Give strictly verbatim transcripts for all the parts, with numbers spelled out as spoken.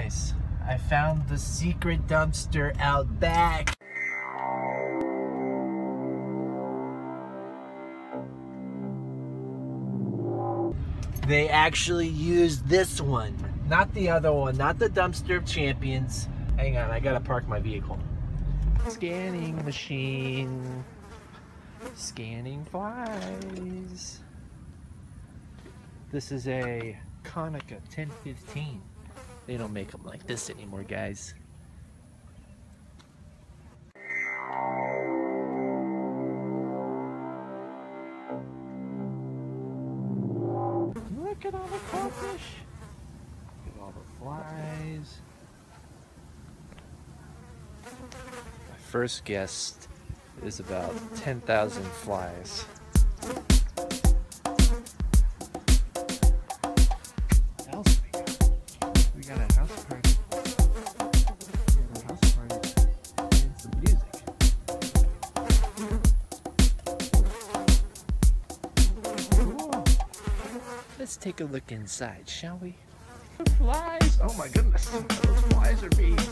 guys, I found the secret dumpster out back. They actually used this one, not the other one, not the dumpster of champions. Hang on, I gotta park my vehicle. Scanning machine. Scanning flies. This is a Konica ten fifteen. They don't make them like this anymore, guys. Look at all the crawfish. Look at all the flies. My first guess is about ten thousand flies. What else we got? We got a house party. We got a house party and some music. Cool. Let's take a look inside, shall we? The flies! Oh my goodness, those flies are bees.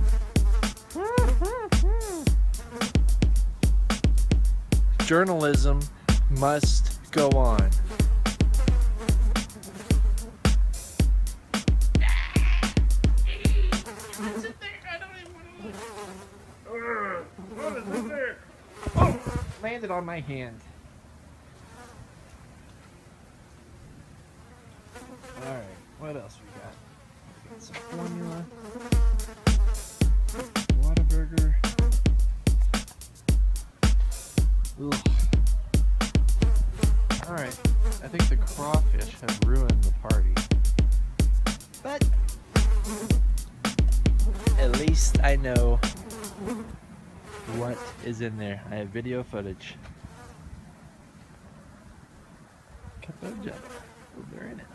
Journalism must go on. What is in there? Oh, landed on my hand. Alright, what else we got? We got some formula. Whataburger. Ugh. Alright, I think the crawfish have ruined the party. But at least I know what is in there. I have video footage. CUPoJABA. They're in it.